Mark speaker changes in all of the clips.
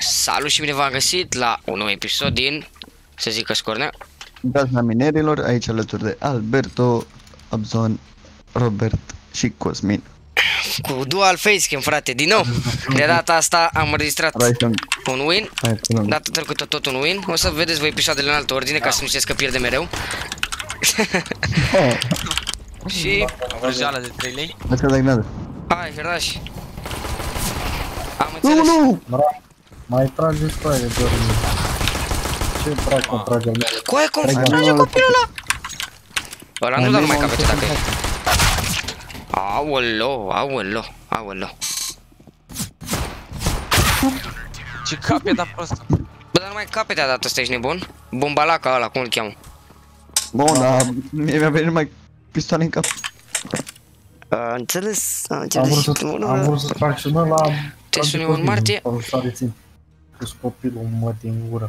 Speaker 1: Salut și bine v-am găsit la un nou episod din, să zică Scornea,
Speaker 2: Gazna Minerilor, aici alături de Alberto, Abzon, Robert și Cosmin.
Speaker 1: cu dual facecam, frate, din nou. De data asta am înregistrat un win, data trecută tot un win. O să vedeți voi episoadele în altă ordine ca să nu știți că pierde mereu. Și
Speaker 3: o vrăjeală de 3 lei.
Speaker 2: Hai să dai gnadă.
Speaker 1: hai, herași. Am înțeles.
Speaker 2: Nu!
Speaker 4: Mai trageți cu aia de dormi. Ce dracu trage al meu?
Speaker 1: Coaie, cum trage copilul ăla? Ăla nu, dar nu mai capete dacă e. Aoleo, aoleo, aoleo.
Speaker 3: Ce cap e dat prostă.
Speaker 1: Bă, dar nu mai capete a dat ăsta, ești nebun? Bombalaca ăla, cum îl cheamă?
Speaker 2: Bun, dar mie mi-a venit numai pistoale în cap.
Speaker 1: Am înțeles, am
Speaker 4: Am
Speaker 1: înțeles.
Speaker 4: vrut să trag și mă la...
Speaker 1: Te suni în martie?
Speaker 4: Am să rețin. Pus copilul mă din gură.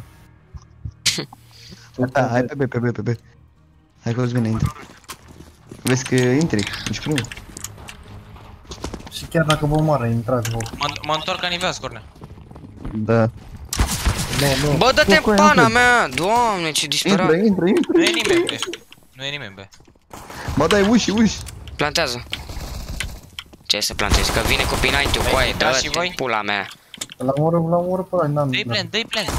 Speaker 2: Da, hai pe B. Hai că Cosmin intră. Vezi că intri, ești primul.
Speaker 4: Și chiar dacă vă moară, intrați vă.
Speaker 3: Mă întorc ca nivea, Scornea.
Speaker 2: Da.
Speaker 4: Nu.
Speaker 1: Bă, dă-te în pana mea! Doamne, ce disperat!
Speaker 2: Intră.
Speaker 3: Nu e nimeni, be. Nu e nimeni, be.
Speaker 2: Bă, dai uși.
Speaker 1: Plantează. Ce să plantezi? Că vine copii înainte, coaie,
Speaker 3: intrați și
Speaker 1: dă-te,
Speaker 3: voi?
Speaker 1: pula mea.
Speaker 4: L-am omorât pe ăla, n-am...
Speaker 3: Dă-i plan, dă-i plan.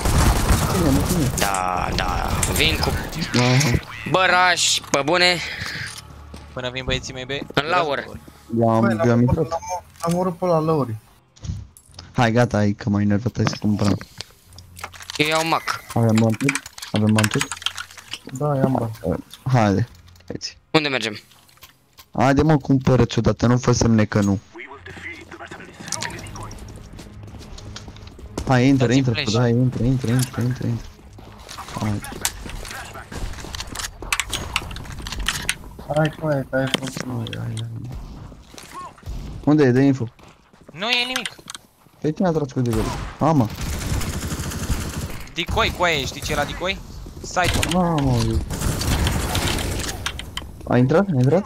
Speaker 1: Da, vin cu... Băraș, pe bune,
Speaker 3: Până vin băieții mei, be.
Speaker 1: în laură.
Speaker 2: Eu am intrat.
Speaker 4: L-am omorât pe ăla lăuri.
Speaker 2: Hai, gata, hai că m-ai enervat, hai să cumpărăm.
Speaker 1: Eu iau Mac.
Speaker 2: Avem mantul?
Speaker 4: Da, i-am bani.
Speaker 2: Haide, hai-ți.
Speaker 1: Unde mergem?
Speaker 2: Haide mă, cumpără-ți odată, nu fă semne că nu. Hai, intră, hai, intră. Hai.
Speaker 4: Hai cu aia, că ai făcut.
Speaker 2: Unde e? Dă info.
Speaker 3: Nu e nimic.
Speaker 2: Pe cine a tras cu degelul? Ama.
Speaker 3: Dicoi, coaie, știi ce era dicoi? Site-ul.
Speaker 2: Mamă. A intrat?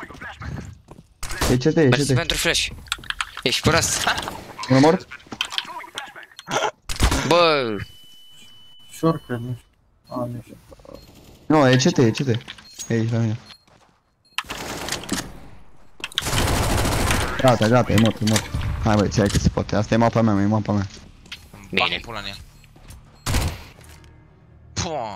Speaker 2: E CT.
Speaker 1: Mersi pentru flash. Ești prost.
Speaker 2: Unul mort?
Speaker 1: Bă,
Speaker 4: Șor, cred, nu știu. A, nu știu.
Speaker 2: Nu, e CT. E aici la mine. Gata, e mort. Hai băi, hai că se poate. Asta e mapa mea,
Speaker 1: bine.
Speaker 3: Pula în ea. Pua.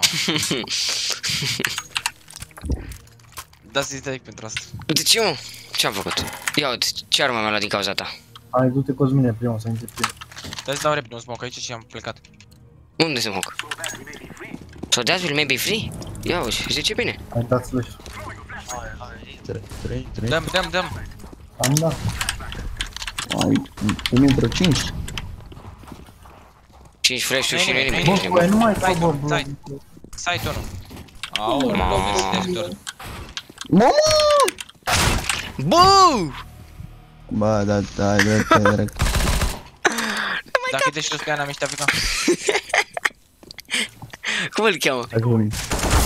Speaker 3: Dați-i direct pentru asta.
Speaker 1: De ce, mă? Ce-am făcut? Ia uite, ce armă mi-a luat din cauza ta?
Speaker 4: Hai, du-te Cosmine primul, să intri primul.
Speaker 3: Dați dau repede un smoke aici și am plecat.
Speaker 1: Unde se moc? So that will maybe free? Ia uite, zice bine.
Speaker 4: Hai, dați flash.
Speaker 3: Dăm.
Speaker 4: Am dat.
Speaker 2: Ai, îmi intră 5.
Speaker 1: 5 flash-uri și nu e
Speaker 4: Bă,
Speaker 1: nimic.
Speaker 4: cu aia nu mai dau, bă, bă.
Speaker 3: Site-ul ăla. Aoleu, mersi de ajutor.
Speaker 2: Mamă!
Speaker 1: Bă!
Speaker 2: Bă, da, direct.
Speaker 3: Dacă te știu că n-am ieșit Africa.
Speaker 1: Cum îl cheamă?
Speaker 2: Hai că unim.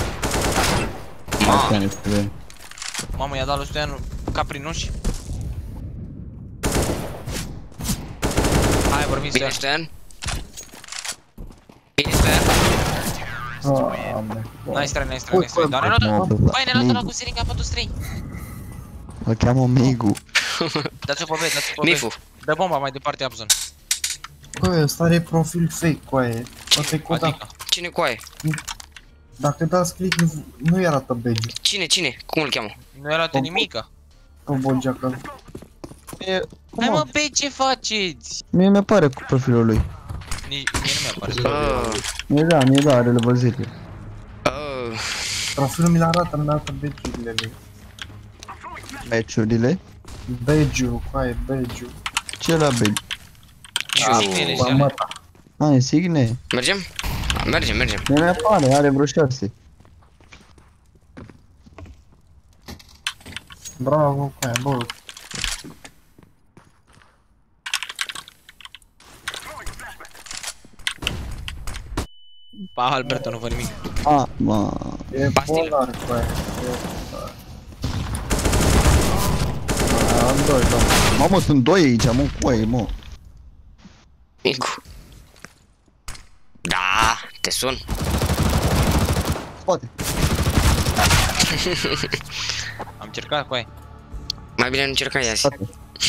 Speaker 3: Mamă, i-a dat lui Stoianu ca prin uși. Hai, vorbim
Speaker 1: Bine,
Speaker 3: Stoian.
Speaker 1: Stoian?
Speaker 4: Doamne.
Speaker 3: Nice try. Dar nu, băi, ne-a luat ăla cu seringa pe toți 3.
Speaker 2: Îl cheamă Migu.
Speaker 3: Dați-o pe B,
Speaker 1: Mifu.
Speaker 3: Dă bomba mai departe, Abzon.
Speaker 4: Bă, ăsta are profil fake cu aia. Ăsta e codat.
Speaker 3: Adică.
Speaker 1: Cine coaie?
Speaker 4: Dacă dați click, nu-i arată badge-ul.
Speaker 1: Cine? Cum îl cheamă?
Speaker 3: Nu arată nimica.
Speaker 4: Pe bogeacă.
Speaker 3: Hai mă, be, ce faceți?
Speaker 2: Mie mi-apare cu profilul lui.
Speaker 3: Mie nu mi-apare.
Speaker 2: Mie da, are level 10.
Speaker 4: Profilul mi-l arată, nu arată badge-urile lui.
Speaker 2: Meciurile?
Speaker 4: Badge-ul, cu aia, badge-ul.
Speaker 2: Ce la badge?
Speaker 3: Signele și alea.
Speaker 4: Măta.
Speaker 2: Insigne?
Speaker 1: Mergem? Mergem.
Speaker 2: Mie mi-apare, are vreo 6.
Speaker 4: Bravo, cu aia, bă.
Speaker 3: Pa, Alberto, nu văd nimic.
Speaker 2: Mă.
Speaker 4: E
Speaker 1: Pastilă.
Speaker 4: polar cu aia. Am doi, da.
Speaker 2: Mamă, sunt 2 aici, mă, coaie, mă.
Speaker 1: Micu. Da, te sun.
Speaker 2: Spate.
Speaker 3: Am încercat cu aia.
Speaker 1: Mai bine nu încercai azi.
Speaker 2: Spate.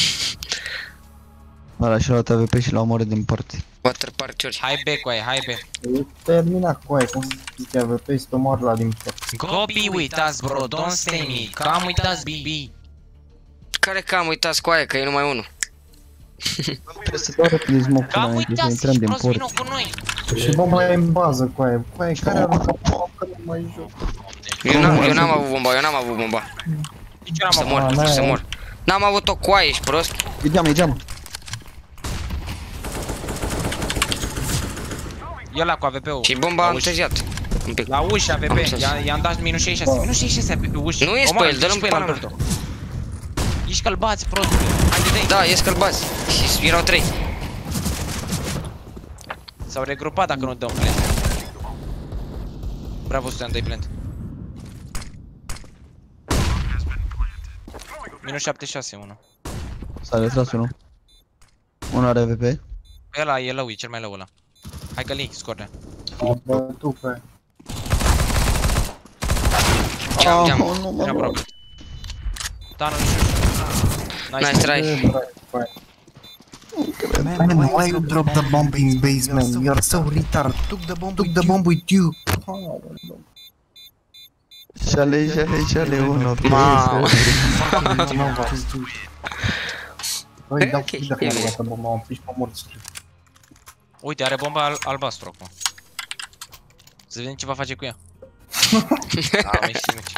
Speaker 2: Ăla și-a luat AVP și l-a omorât din parte.
Speaker 1: Water party-uri.
Speaker 3: Hai B cu aia, hai B.
Speaker 4: E terminat cu aia, cum zice AVP, să te omoară la din port.
Speaker 3: Go B with us, bro, don't stay me. Come with us, BB.
Speaker 1: Care cam uitați cu aia, că e numai unul.
Speaker 2: Trebuie să doară prin smoke
Speaker 3: Come
Speaker 2: înainte
Speaker 3: with
Speaker 2: să
Speaker 3: us,
Speaker 2: intrăm
Speaker 3: ești
Speaker 2: din
Speaker 3: prost,
Speaker 2: port.
Speaker 3: vino cu noi.
Speaker 4: Și bomba e în bază cu aia. Cu aia care aruncă bomba, că nu mai joc.
Speaker 1: Eu n-am avut bomba,
Speaker 3: Nici eu
Speaker 1: Să
Speaker 3: n-am avut.
Speaker 1: mor, să mor. N-am avut-o cu aia, ești prost?
Speaker 2: E geamă.
Speaker 3: E ăla cu AVP-ul.
Speaker 1: Și bomba a întârziat. Un pic.
Speaker 3: La ușă AVP,
Speaker 1: Am înțeles.
Speaker 3: i-am dat minus 66. Minus 66 pe ușă.
Speaker 1: Nu ești pe el, dă-l în pana mea.
Speaker 3: Alberto. Ești călbați, prostule. Haide de aici.
Speaker 1: Da, ies călbați. Și erau 3.
Speaker 3: S-au regrupat dacă nu dăm plant. Bravo, Susan, dai plant. Minus 76, 1.
Speaker 2: S-a retras unul. Unul are AVP.
Speaker 3: Ăla e low, e cel mai low ăla. Hai că-l iei, scorne.
Speaker 4: Am bătut pe aia.
Speaker 1: Geam.
Speaker 3: Era aproape. Da, nu știu.
Speaker 1: Nice try.
Speaker 4: E drag cu aia.
Speaker 5: Man, why you drop the bomb in basement? You're so retard. Took the bomb with you.
Speaker 2: Șale, unul.
Speaker 1: Mamă.
Speaker 4: Băi, da,
Speaker 1: Ok,
Speaker 4: dacă
Speaker 1: e
Speaker 4: mi-am
Speaker 1: bine.
Speaker 4: luat bomba, am fiș pe morți.
Speaker 3: Uite, are bomba albastru acum. Să vedem ce va face cu ea. Mici.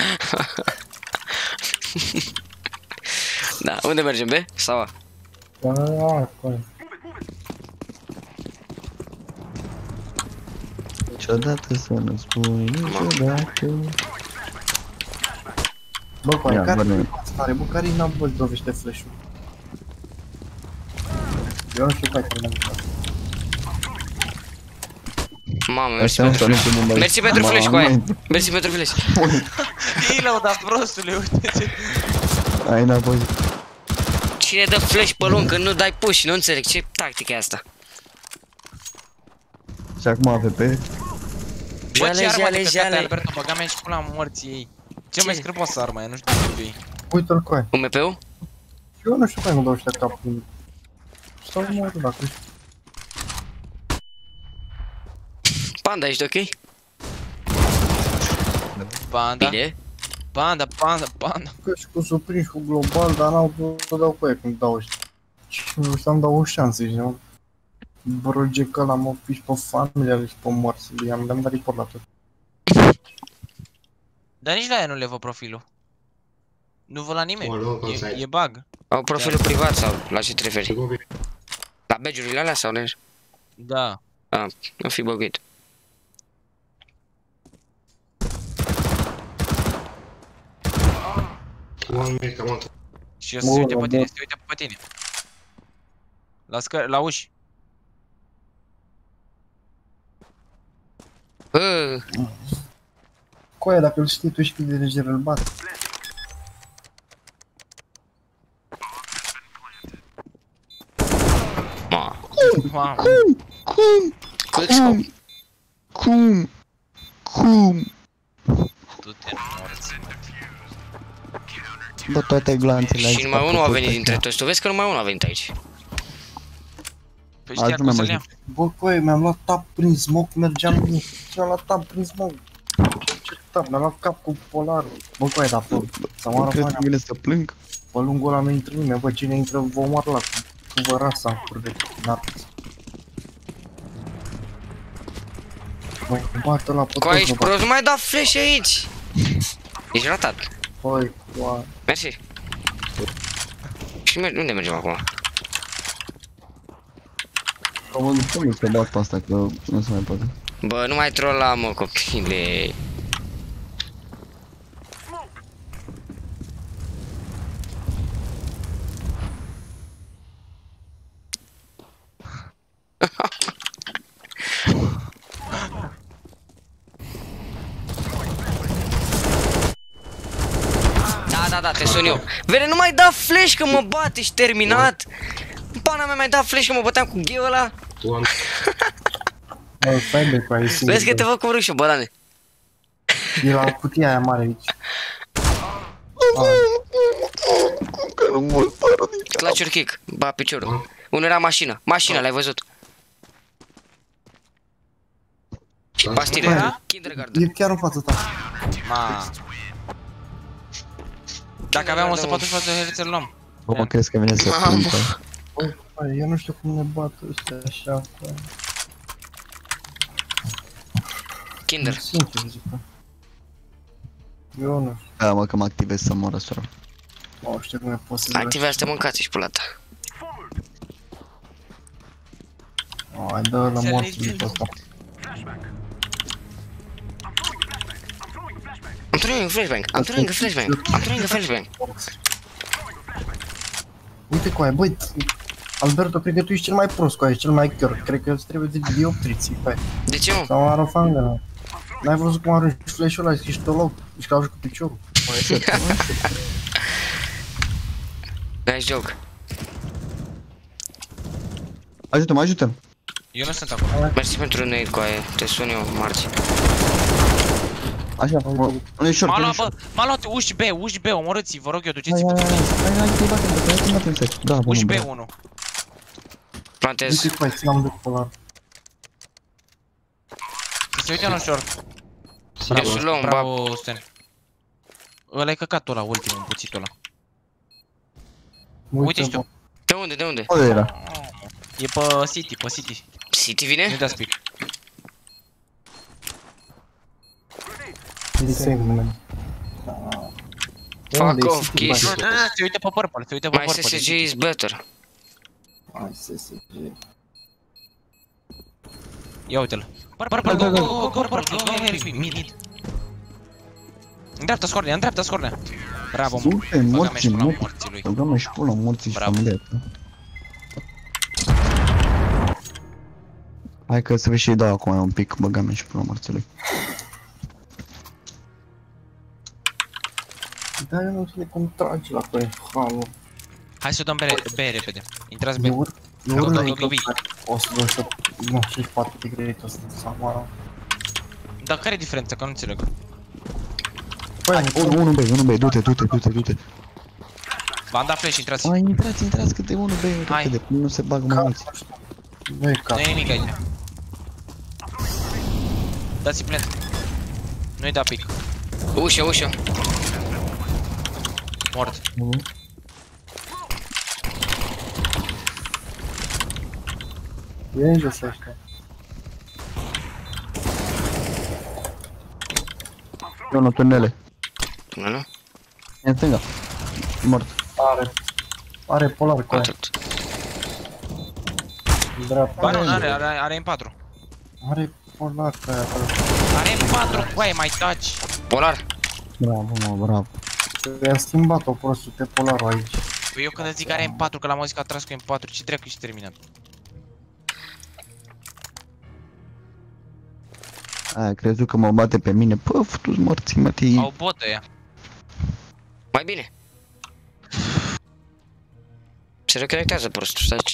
Speaker 1: Da, unde mergem, be? Sau A?
Speaker 4: Da, cu aia.
Speaker 2: Niciodată să nu spui, niciodată.
Speaker 4: Bă, cu aia,
Speaker 2: Ia,
Speaker 4: care
Speaker 2: bă,
Speaker 4: e stare? Bă, care-i n-am văzut dovește flash-ul? Eu nu știu pe care l-am văzut.
Speaker 1: Mamă, mersi
Speaker 2: Așa,
Speaker 1: pentru
Speaker 2: nu
Speaker 1: flash.
Speaker 2: știu bomba.
Speaker 1: Mersi pentru flash cu aia. Mersi pentru flash.
Speaker 3: Ilo, dar prostule, uite ce...
Speaker 2: Ai înapoi.
Speaker 1: Cine dă flash pe lung când nu dai push? Nu înțeleg ce tactică e asta.
Speaker 2: Și acum AVP.
Speaker 3: Bă, ce armă de căcate,
Speaker 1: Jale.
Speaker 3: Alberto, băga mea și pula morții ei. Ce mai scârboasă arma e, nu știu ce e.
Speaker 4: Uite-l cu aia.
Speaker 1: UMP-ul?
Speaker 4: Eu nu știu pe aia nu dau ăștia cap prin... Stau mă rog dacă știu.
Speaker 1: Panda, ești ok?
Speaker 3: Banda,
Speaker 1: Bine.
Speaker 3: banda.
Speaker 4: Că și cu surprins cu global, dar n-au putut să dau cu aia când dau ăștia. Și nu știu, am dau o șansă, știi, nu? Broge că l-am ofiș pe familia și pe morți, le-am dat report la tot.
Speaker 3: Dar nici la ea nu le văd profilul. Nu văd la nimeni, e bug.
Speaker 1: Au profilul privat sau la ce te referi? La badge-urile alea sau ne?
Speaker 3: Da.
Speaker 1: Ah, nu fi băguit.
Speaker 3: Și eu să se uite pe tine, să se uite pe tine. La uși.
Speaker 4: Cu aia, dacă îl știi tu și cât de lejer îl bat.
Speaker 1: Ma.
Speaker 3: Mamă.
Speaker 1: Quickscope.
Speaker 2: Cum?
Speaker 3: Du-te în morți, mă.
Speaker 2: Bă, toate glanțele
Speaker 1: Și numai unul a venit dintre toți. Tu vezi că numai unul a venit aici.
Speaker 3: Păi știa cum să-l ia.
Speaker 4: Bă, cu aia, mi-am luat tap prin smoke, mergeam și mi-am luat tap prin smoke. Ce tap, mi-am luat cap cu polarul. Bă, cu aia, dar pe Samara
Speaker 2: Cred
Speaker 4: Fania,
Speaker 2: că vine să plâng.
Speaker 4: pe lungul ăla nu intră nimeni, bă, cine intră vă omoară la cu vă rasa în curve, n-arăți. Bă, bată la pe
Speaker 1: Cu aici,
Speaker 4: toți, bă,
Speaker 1: prost, nu mai da flash aici. Ești ratat.
Speaker 4: băi, cu aia.
Speaker 1: Mersi. Și unde mergem acum?
Speaker 2: Cum să bat pe asta, că nu se mai poate.
Speaker 1: Bă, nu mai trolla, mă, copile. Da, te sun eu. Vede, nu mai da flash că mă bate, ești terminat. Pana mea mai da flash că mă băteam cu gheul ăla.
Speaker 4: Bă, stai de cu aia, e singur.
Speaker 1: Vezi că te văd cum râși, bălane.
Speaker 4: E la cutia aia mare aici.
Speaker 2: Că nu mult părul din cap.
Speaker 1: Clutch kick, ba piciorul. Unul era mașină. Mașina, l-ai văzut. Și pastile.
Speaker 3: Era?
Speaker 1: Kindergarten.
Speaker 4: E chiar în fața ta.
Speaker 3: Ma. Dacă aveam 144 de hz, îl luam.
Speaker 2: Bă, mă crezi că vine să
Speaker 1: Mamă.
Speaker 2: plângă.
Speaker 4: Băi, eu nu știu cum ne bat ăstea așa.
Speaker 1: Kinder.
Speaker 4: Sincer zic. Eu nu știu.
Speaker 2: Da, mă, că mă activez să mă răsură.
Speaker 4: Nu știu cum e posibil.
Speaker 1: Activează să te mâncați și pula ta.
Speaker 4: Hai, dă la morții pe ăsta.
Speaker 1: Am throwing a flashbang. I'm throwing a flashbang. I'm throwing a flashbang.
Speaker 4: Uite cu aia, băi, Alberto, cred că tu ești cel mai prost cu aia, cel mai chior. Cred că îți trebuie de dioptriții pe aia.
Speaker 1: De ce, mă?
Speaker 4: Sau arofangă. N-ai văzut cum arunci flash-ul ăla, ești tolog. Ești ca cu piciorul.
Speaker 1: Nice joke.
Speaker 2: Ajută-mă, ajută-mă.
Speaker 3: Eu nu sunt acolo.
Speaker 1: Mersi pentru nade cu aia. Te sun eu, marți.
Speaker 2: Așa, unul e short,
Speaker 3: M-a
Speaker 2: unul e
Speaker 3: luat, bă,
Speaker 2: short.
Speaker 3: m-a luat uși B, omorâți-i, vă rog eu,
Speaker 2: Hai,
Speaker 3: duceți-i cu
Speaker 2: hai,
Speaker 3: toți.
Speaker 2: hai, te batem, da, bă,
Speaker 3: Uși
Speaker 2: nu,
Speaker 3: B
Speaker 2: bă.
Speaker 3: 1.
Speaker 1: Plantez.
Speaker 4: Uite cu aia, ținam de polar.
Speaker 3: Se uite la un short.
Speaker 1: Eu sunt low, bab.
Speaker 3: Bravo, Sten. Ăla-i căcatul ăla, ultimul, împuțitul ăla. Uite și tu.
Speaker 1: De unde, de unde?
Speaker 2: Unde era?
Speaker 3: E pe City, pe City.
Speaker 1: City
Speaker 3: Nu-i
Speaker 1: vine?
Speaker 3: dați pic.
Speaker 1: Fuck off, kiss.
Speaker 3: Se uite pe purple, se uite pe
Speaker 1: My
Speaker 3: purple.
Speaker 1: SSG is better.
Speaker 4: Hai, SSG.
Speaker 3: Ia uite-l. Purple, go, purple, go, mid. În dreapta scornea, în dreapta scornea. Bravo, mă.
Speaker 2: Super,
Speaker 3: Băga-mea și pula
Speaker 2: morții,
Speaker 3: morții lui.
Speaker 2: băga-mea și pula morții și
Speaker 3: Bravo.
Speaker 2: familia ta. Hai că să vezi și-i dau acum un pic, băga-mea și pula morții lui.
Speaker 4: Da, eu nu știu cum tragi la pe halul.
Speaker 3: Hai să dăm B repede. Intrați B.
Speaker 4: Eu urc la
Speaker 3: Gobi.
Speaker 4: 164 de grade ăsta, sau
Speaker 3: Dar care e diferența? Că nu înțeleg.
Speaker 4: Păi,
Speaker 2: Unul B, du-te.
Speaker 3: V-am dat flash, intrați.
Speaker 2: Hai, intrați, câte unul B,
Speaker 3: Hai.
Speaker 2: repede, nu se bagă mai mulți.
Speaker 4: nu e cap.
Speaker 3: Nu e nimic aici. Dați-i plant. Nu-i da pic.
Speaker 1: Ușă.
Speaker 3: Mort.
Speaker 4: E în jos ăștia.
Speaker 2: Eu nu tunele.
Speaker 1: Nu?
Speaker 2: E în stânga. Mort.
Speaker 4: Are polar cu aia.
Speaker 1: Atât.
Speaker 4: Dreapta.
Speaker 3: Ba nu, are M4.
Speaker 4: Are polar cu aia.
Speaker 3: Are M4, băi, mai taci.
Speaker 1: Polar.
Speaker 2: Bravo, mă, bravo.
Speaker 4: I-a schimbat-o prostul pe polarul aici.
Speaker 3: Păi eu când îți zic că are M4, că l-am auzit că a tras cu M4, ce dracu ești terminat?
Speaker 2: Aia, crezut că mă bate pe mine. Pă, futu-ți morții, mă, tii.
Speaker 3: Au botă ea.
Speaker 1: Mai bine. Se reconectează prostul, stai.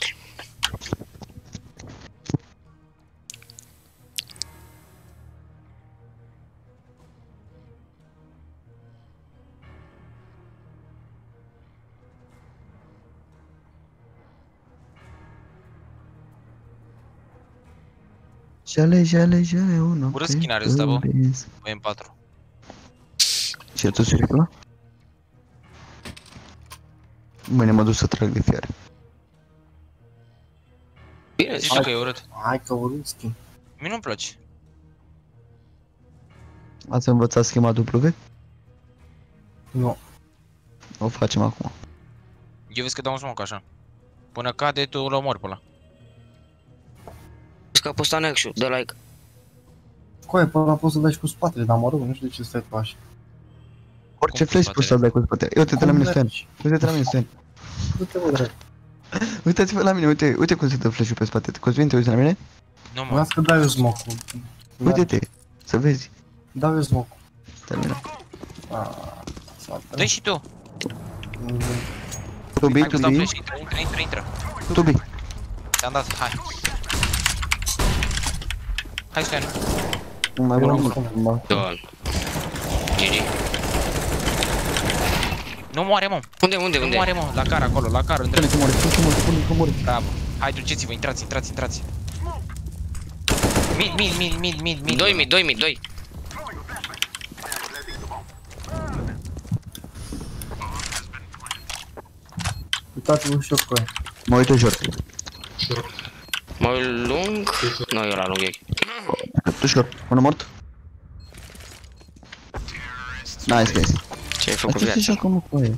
Speaker 2: Jale, uno.
Speaker 3: Urât skin are ăsta, bă. Cu M4.
Speaker 2: Ce, tu siri ăla? Mâine mă duc să trag de fiare.
Speaker 1: Bine,
Speaker 3: Zici tu că e urât.
Speaker 4: Hai că urât schimb.
Speaker 3: Mie nu-mi place.
Speaker 2: Ați învățat schema W?
Speaker 4: Nu.
Speaker 2: O facem acum.
Speaker 3: Eu vezi că dau un smoke așa. Până cade, tu îl omori pe ăla.
Speaker 1: că a postat Nexu, dă like.
Speaker 4: Coaie, pe ăla poți să dai și cu spatele, dar mă rog, nu știu de ce stai tu așa.
Speaker 2: Orice
Speaker 3: Cum
Speaker 2: flash
Speaker 3: cu
Speaker 2: poți să dai cu spatele. Uite-te la
Speaker 4: Cum
Speaker 2: mine, Stan.
Speaker 4: mergi?
Speaker 2: Uite-te la mine, Stan.
Speaker 4: Du-te, bă, drept.
Speaker 2: Uitați-vă la mine, uite cum se dă flash-ul pe spate. Cosmin, te uiți la mine?
Speaker 3: Nu mă.
Speaker 4: Las că dai eu smoke-ul.
Speaker 2: Uite-te, să vezi.
Speaker 4: Dau eu smoke-ul.
Speaker 2: Termină.
Speaker 3: Dă-i și tu.
Speaker 2: Tubi,
Speaker 3: Hai că-ți dau
Speaker 2: tubi,
Speaker 3: flash, intră.
Speaker 2: tubi.
Speaker 3: Te-am dat, hai. Hai Stoian.
Speaker 2: Nu mai vreau.
Speaker 1: Doamne. GG.
Speaker 3: Nu moare, mă.
Speaker 1: Unde?
Speaker 3: Nu moare, mă. La car acolo, la car.
Speaker 2: Că mori.
Speaker 3: Bravo. Hai, duceți-vă, intrați. Mid.
Speaker 1: 2 mid.
Speaker 4: Uitați-vă ușor cu aia.
Speaker 2: Mă uit ușor.
Speaker 1: Mai lung? Nu, eu la lung e.
Speaker 2: Ușor. Unul mort. Nice, guys.
Speaker 1: Ce ai făcut
Speaker 2: Ce se
Speaker 1: viața?
Speaker 2: joacă mă cu aia?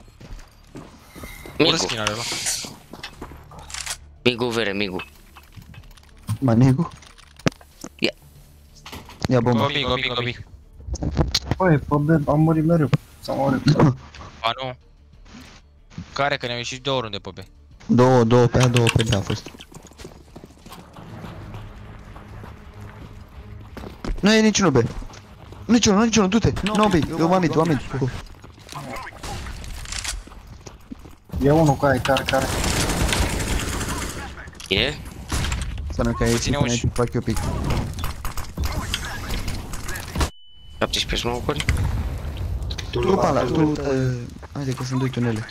Speaker 3: Ură
Speaker 1: Migu.
Speaker 3: skin are ăla.
Speaker 1: Migu vere, Migu.
Speaker 2: Manigu?
Speaker 1: Ia.
Speaker 2: Ia bomba.
Speaker 3: Gobi.
Speaker 4: Băi, pe B am murit mereu. S-am murit.
Speaker 3: Ba nu. Care că ne-au ieșit 2 runde pe B.
Speaker 2: Două pe A, două pe B a fost. Nu e niciunul B. Niciunul, du-te. Nu, B, eu m-am mid.
Speaker 4: E unul cu aia, care.
Speaker 1: E?
Speaker 2: Să nu că ai
Speaker 3: Ține
Speaker 2: ieșit,
Speaker 3: uși.
Speaker 2: fac eu pic.
Speaker 1: 17 smoke-uri.
Speaker 2: Tu pe ala, haide că sunt 2 tunele.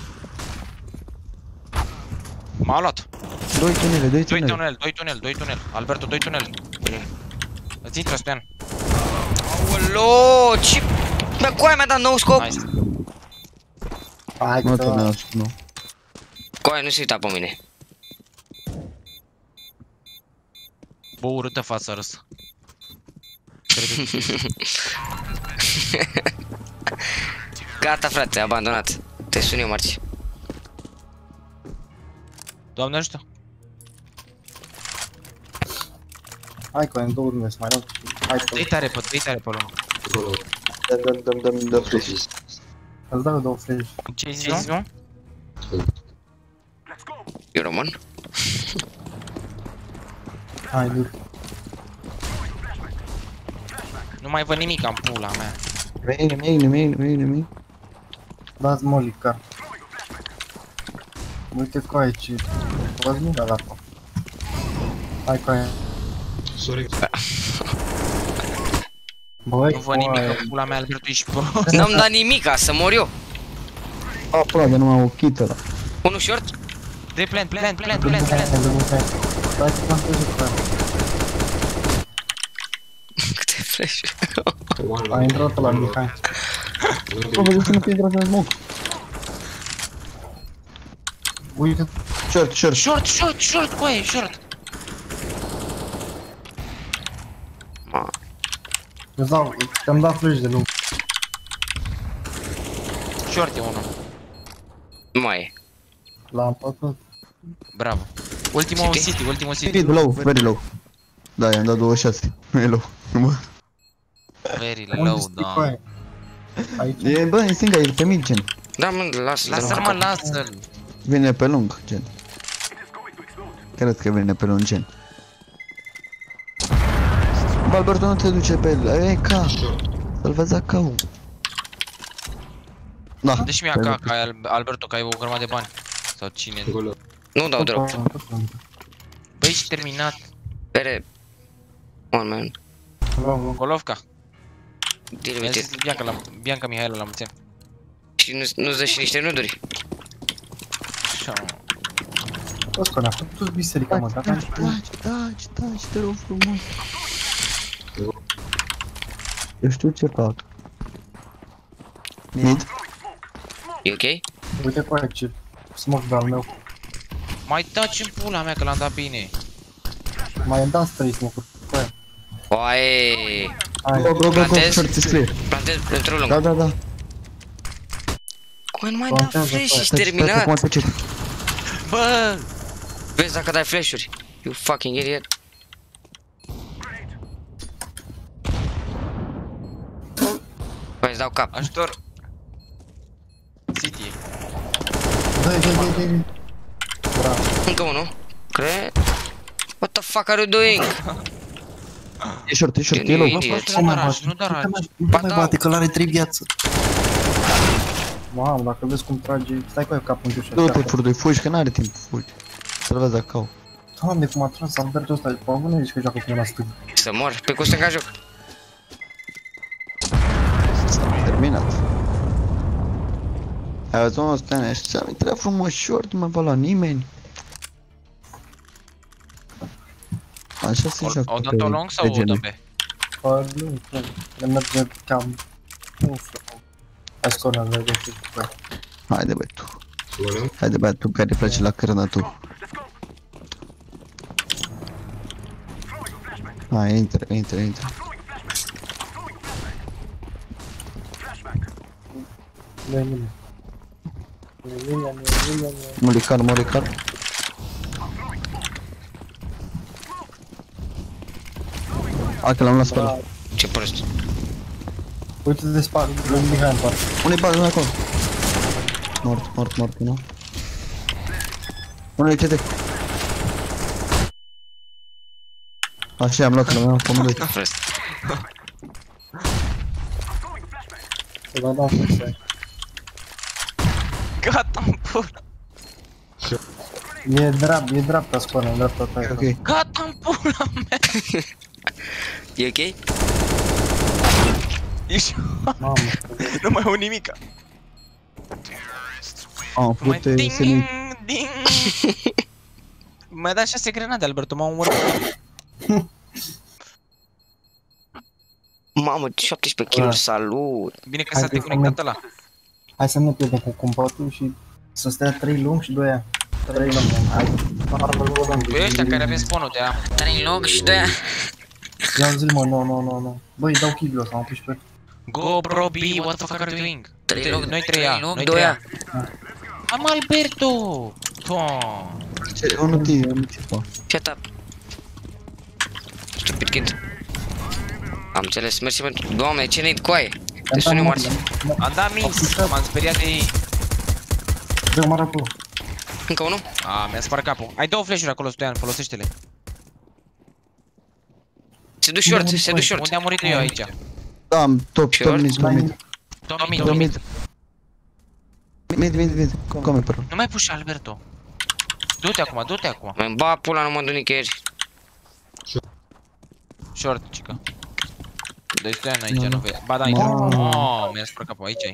Speaker 3: M-a luat.
Speaker 2: 2 tunele.
Speaker 3: 2 tunel. Alberto, 2 tunel. Îți intră, Stoian.
Speaker 1: Aoleo, ce... Bă, cu aia mi-a dat nou scop.
Speaker 3: Nice.
Speaker 4: Hai
Speaker 2: Nu
Speaker 4: că...
Speaker 2: turnează, nu.
Speaker 1: Cu aia nu se uita pe mine.
Speaker 3: Bă, urâtă fața răsă.
Speaker 1: Gata, frate, abandonat. Te sun eu, Marci.
Speaker 3: Doamne ajută.
Speaker 4: Hai că în 2 urme să mai dau. Hai că...
Speaker 3: Dă-i tare pe lung.
Speaker 2: Dă flash.
Speaker 4: Îți dau 2 flash.
Speaker 3: Ce-ai zis, mă?
Speaker 1: Eu român?
Speaker 4: Hai, du.
Speaker 3: Nu mai văd nimic, am pula mea.
Speaker 2: Nimic.
Speaker 4: Dați molly, car. Uite cu aia ce... Vă-ți mira la apă. Hai cu aia. Băi,
Speaker 3: Nu văd nimic, că pula mea, Alberto, ești prost.
Speaker 1: N-am dat nimica, să mor eu.
Speaker 2: A, pula, de numai o chită ăla.
Speaker 1: Unul short?
Speaker 3: De plant.
Speaker 4: Stai că plantezi cu aia.
Speaker 1: Câte flash.
Speaker 4: A intrat la Mihai.
Speaker 2: Bă, vă să nu fie intrat în smoke.
Speaker 4: Uite,
Speaker 3: Short, coaie, short.
Speaker 4: îți dau, te-am dat flash de lung.
Speaker 3: Short e unul.
Speaker 1: Nu mai e.
Speaker 4: L-am pătut.
Speaker 3: Bravo. Ultimul
Speaker 1: City?
Speaker 3: City.
Speaker 2: Low, very low. Da, i-am dat 26. Nu e low.
Speaker 3: Very
Speaker 4: Unde
Speaker 3: low,
Speaker 4: stii cu
Speaker 3: da.
Speaker 4: aia? Aici?
Speaker 2: E, bă, în stânga, e pe mid, gen.
Speaker 1: Da, mă, lasă-l.
Speaker 3: Lasă-l, mă, lasă-l.
Speaker 2: Vine pe lung, gen. Cred că vine pe lung, gen. Bă, Alberto, nu te duce pe el. E ca. Să-l vezi acau. Da.
Speaker 3: Dă-și mi-a ca Alberto, că ai o grămadă de bani. Sau cine?
Speaker 1: Nu dau drop.
Speaker 3: Băi, ești terminat.
Speaker 1: Pere. One man.
Speaker 3: Golovka.
Speaker 1: Deal
Speaker 3: Mi-a
Speaker 1: with
Speaker 3: zis
Speaker 1: it.
Speaker 3: Bianca Mihaela la mulți ani.
Speaker 1: Și nu-ți dă și niște nuduri.
Speaker 3: Așa, mă.
Speaker 4: Toți că ne-a făcut biserica, mă, dar n-am
Speaker 2: Taci, te rog frumos. Eu știu ce fac. Mid?
Speaker 1: E ok?
Speaker 4: Uite cu aia ce smoke de-al meu.
Speaker 3: Mai daci în pula mea că l-am dat bine.
Speaker 4: Mai îmi dați 3 smoke-uri cu aia.
Speaker 1: Oaie.
Speaker 4: Hai,
Speaker 2: Go,
Speaker 1: Plantez.
Speaker 2: short is clear.
Speaker 1: Plantez într-o lungă.
Speaker 2: Da.
Speaker 1: Cum nu mai da
Speaker 4: Plantează
Speaker 1: flash,
Speaker 4: pe aia.
Speaker 1: ești terminat.
Speaker 3: Bă!
Speaker 1: Vezi dacă dai flash-uri. You fucking idiot. Băi, îți dau cap.
Speaker 3: Ajutor! City.
Speaker 4: dă-i. Bravo.
Speaker 1: Încă unul. Cred. What the fuck are you doing?
Speaker 2: E short, e
Speaker 1: You
Speaker 2: low.
Speaker 1: idiot.
Speaker 3: Nu daraj, nu daraj.
Speaker 4: Nu
Speaker 1: Ba
Speaker 4: mai
Speaker 1: da.
Speaker 4: bate că l-are 3 viață. Mamă, dacă vezi cum trage, stai cu aia capul în jos
Speaker 2: Du-te,
Speaker 4: așa.
Speaker 2: furdui, fugi, că n-are timp, fugi. Să-l vezi acau.
Speaker 4: Doamne, cum a tras Albertul ăsta, pe bune, zici că joacă cu mine la stâng.
Speaker 1: Să mor, pe cu stânga joc.
Speaker 2: S-a terminat. Hai, văzut, mă, Stane, ăștia am intrat frumos short, nu mai va lua nimeni. Așa se joacă.
Speaker 3: O dăm long sau o dăm pe?
Speaker 4: Bă, nu, le merge cam... Nu știu. Hai scoră, le găsi cu băi.
Speaker 2: Haide, băi, tu. Haide, băi, tu care îi place la cărna tu. Hai, intră.
Speaker 4: Nu e nimeni.
Speaker 2: Muricar. Hai că l-am luat spate.
Speaker 1: Ce prost.
Speaker 4: Uite de spate, lângă Mihai în parte.
Speaker 2: Unde-i bag, acolo? Mort, nu? Unde-i CT? Așa, am luat, l-am luat,
Speaker 1: A fost.
Speaker 4: Să-l dau flexă.
Speaker 3: Gata-mi pula.
Speaker 4: E dreapta scoară, în dreapta ta.
Speaker 2: Ok.
Speaker 3: Gata-mi pula mea.
Speaker 1: E ok?
Speaker 3: Ești...
Speaker 4: Mamă.
Speaker 3: Nu mai au nimica.
Speaker 2: Am
Speaker 3: Mai
Speaker 2: pute
Speaker 3: ding,
Speaker 2: senin.
Speaker 3: ding. Mi-a dat 6 grenade, Alberto, m-a omorât.
Speaker 1: Mamă, 17 kill, salut!
Speaker 3: Bine că
Speaker 4: Hai
Speaker 3: s-a
Speaker 4: că
Speaker 3: deconectat ăla.
Speaker 4: Hai să ne pierdem cu compatul și să stea 3 lung și 2 aia. 3 lung, hai.
Speaker 3: Băi, ăștia care avem spawn-ul de aia.
Speaker 1: 3 log și 2
Speaker 4: Ia zi, mă, nu. Băi, dau kill-ul ăsta, am pus pe...
Speaker 3: Go bro B, what the fuck are you doing?
Speaker 1: 3 log,
Speaker 3: Noi 3A, noi
Speaker 1: 2A.
Speaker 3: 3A. Am Alberto! Tom!
Speaker 2: Ce, unul ce fac?
Speaker 1: Shut up. Stupid kid. Am înțeles, mersi pentru... Doamne, ce ne-i coaie? Te suni moarți.
Speaker 3: Am dat miss, m-am speriat de ei.
Speaker 4: Dă mă acolo.
Speaker 1: Încă unul?
Speaker 3: A, mi-a spart capul. Ai 2 flash-uri acolo, Stoian, folosește-le.
Speaker 1: Se duc short.
Speaker 3: Unde am murit eu aici?
Speaker 2: Da, am top mid.
Speaker 3: Mid.
Speaker 2: Mid. Come, părul.
Speaker 3: Nu mai puși Alberto. Du-te acum.
Speaker 1: Mă-mi ba pula, nu mă duc nicăieri.
Speaker 3: Short, cică. Deci Stoian aici, nu vezi. Ba da, aici. Oh, mi-a spart capul, aici ai.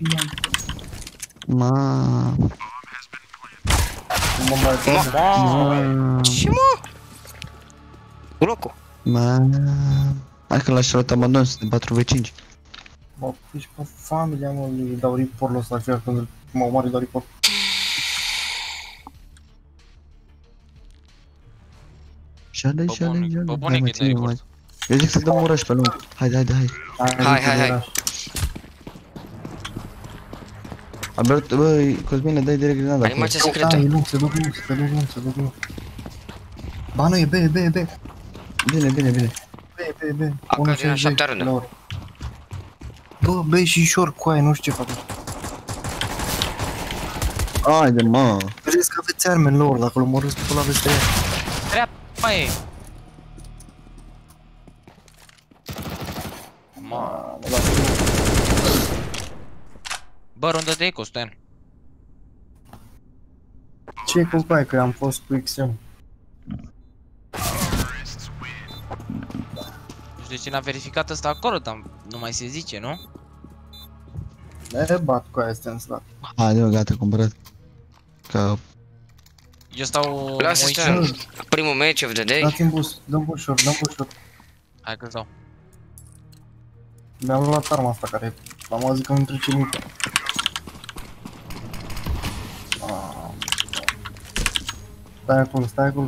Speaker 2: Ma.
Speaker 1: Ce mă? Locul.
Speaker 2: Ma. Hai că l-aș luat abandon, sunt 4v5.
Speaker 4: Mă piși pe familia, mă, îi dau report-ul ăsta, chiar când mă omoare, îi dau report.
Speaker 2: Jale.
Speaker 3: Bă, bune că dai report.
Speaker 2: Eu zic să dăm un rush pe lung. Hai.
Speaker 1: Hai.
Speaker 2: Albert, băi, Cosmine, dai direct grenada.
Speaker 1: Animația secretă.
Speaker 4: Da, e lung, se duc lung. Ba nu, e B.
Speaker 2: Bine.
Speaker 4: B.
Speaker 1: Acum din a 7-a rândă.
Speaker 4: Bă, B și short cu aia, nu știu ce fac.
Speaker 2: Haide, mă.
Speaker 4: Vedeți că aveți arme în lor, dacă îl omorâți pe ăla aveți de ea.
Speaker 3: Treaba e. Bă, rundă de eco, Stoian.
Speaker 4: Ce e cu aia, că am fost cu XM.
Speaker 3: Nu știu de ce n-a verificat ăsta acolo, dar nu mai se zice, nu?
Speaker 4: Ne bat cu aia, suntem slat.
Speaker 2: Haide, mă, gata, cumpărat. Că...
Speaker 3: Eu stau...
Speaker 1: Lasă Stoian. Primul match of the day.
Speaker 4: Dați-mi boost, dăm boost short.
Speaker 3: Hai că-ți dau.
Speaker 4: Mi-am luat arma asta care am auzit că nu trece nimic. Stai acolo.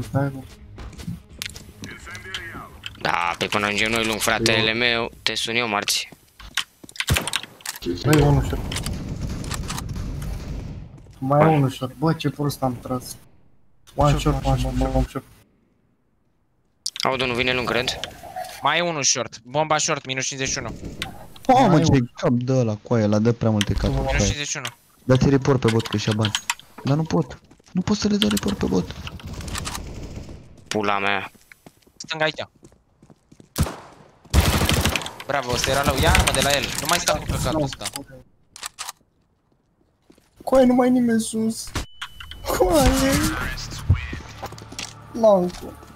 Speaker 1: Da, pe până ajungem noi lung, fratele meu, te sun eu marți.
Speaker 4: Băi, unul short. Mai e unul short. Bă, ce prost am tras. One short.
Speaker 1: Aud, nu vine lung, cred.
Speaker 3: Mai e unul short. Bomba short, minus 51.
Speaker 2: Mamă, ce cap dă ăla cu aia, ăla dă prea multe capuri cu
Speaker 3: Minus
Speaker 2: aia.
Speaker 3: 51.
Speaker 2: Dați report pe bot, că și-a bani. Dar nu pot. Nu pot să le dau report pe bot.
Speaker 1: Pula mea.
Speaker 3: Stânga aici. Bravo, ăsta era rău. Ia-mă de la el. Nu mai stau cu căcatul ăsta.
Speaker 4: Coaie, nu mai nimeni sus. Coaie. Manco.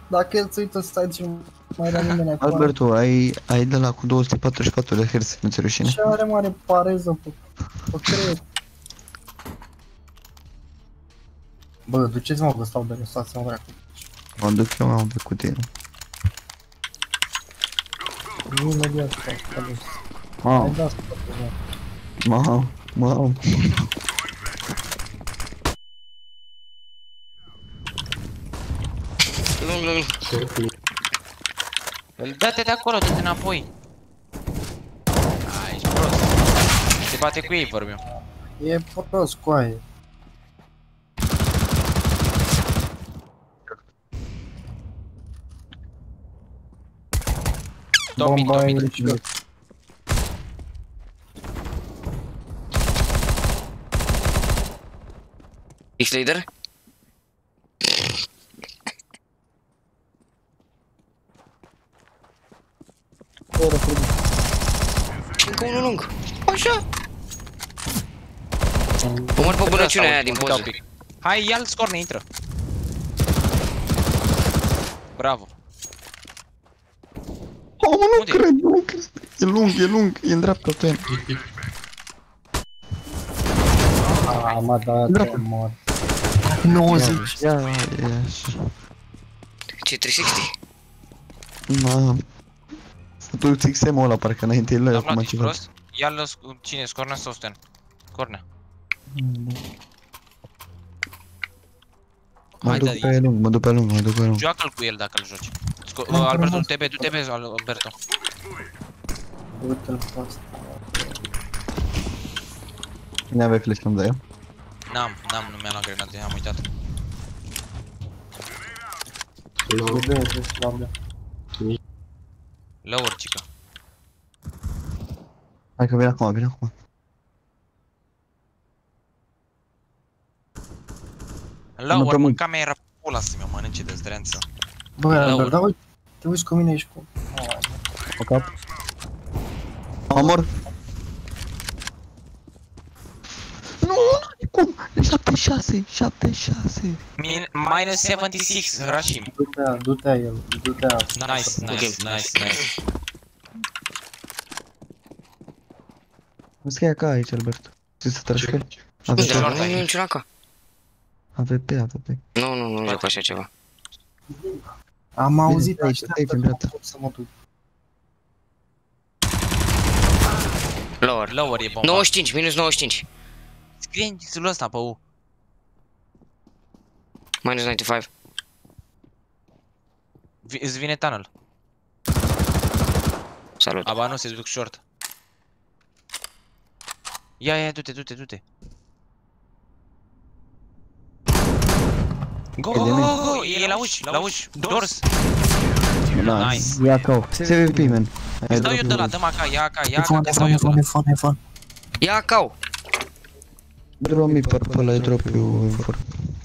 Speaker 4: Dacă el se uită să stai și nu mai era nimeni acolo.
Speaker 2: Alberto, ai de la cu 244 de Hz, nu ți rușine?
Speaker 4: Ce are mare pareză pe creier. Bă, duceți-mă că stau de lăsați-mă dracu.
Speaker 2: Mă duc eu, am cu tine.
Speaker 4: Imediat stau. Hai da, stau.
Speaker 2: Mamă.
Speaker 1: Lung.
Speaker 3: Dă-te de acolo, dă-te înapoi. Ești prost. Se bate cu ei, vorbim.
Speaker 4: E prost, coaie. Bomba e reciproc.
Speaker 1: X-Leader? Încă unul lung. Așa. Omor pe bunăciunea aia din poză.
Speaker 3: Hai, ia-l scorne, intră. Bravo.
Speaker 2: Nu cred. E lung, e în dreapta pe el.
Speaker 4: M-a dat mor.
Speaker 2: 90. Ia, așa.
Speaker 1: Ce 360?
Speaker 2: Mamă. Tu XM-ul ăla, parcă înainte el
Speaker 3: Da,
Speaker 2: acum
Speaker 3: Vlad, ești
Speaker 2: ceva.
Speaker 3: prost? Ia-l, cine, Scornea sau Sten? Scornea.
Speaker 2: Mă duc pe lung.
Speaker 3: Joacă-l cu el dacă îl joci. Alberto, du TB, Alberto.
Speaker 4: Uite-l pe asta.
Speaker 2: Cine avea flash când dai eu?
Speaker 3: N-am, nu mi-am luat grenade, am uitat. Lower, cică.
Speaker 2: Hai că vine acum.
Speaker 3: Lower, mânca mea era pula să mi-o mănânce de zdrență.
Speaker 4: Bă, Albert, da, uite, te uiți cu mine aici cu...
Speaker 2: Pe cap. Amor. Nu, cum? 76.
Speaker 3: Minus 76, Rashim.
Speaker 4: Du-te el, du-te.
Speaker 3: Nice.
Speaker 2: Nu scrie ca aici, Albert. Ți să tragi pe
Speaker 1: Nu e niciun AK.
Speaker 2: AVP.
Speaker 1: Nu joc așa ceva.
Speaker 4: Am auzit aici,
Speaker 2: să
Speaker 4: mă duc.
Speaker 1: Lower
Speaker 3: e bomba.
Speaker 1: 95, minus 95.
Speaker 3: Scrie indexul ăsta pe U.
Speaker 1: Minus 95.
Speaker 3: Îți vine tunnel.
Speaker 1: Salut.
Speaker 3: Aba nu, se duc short. Ia, du-te. Go! E la uși, doors. Nice.
Speaker 2: Ia ca-o. CVP, man.
Speaker 3: Îți dau eu de la, dă-mă AK, ia AK, te dau eu de la.
Speaker 1: Ia cau.
Speaker 2: Draw me purple, I drop you for.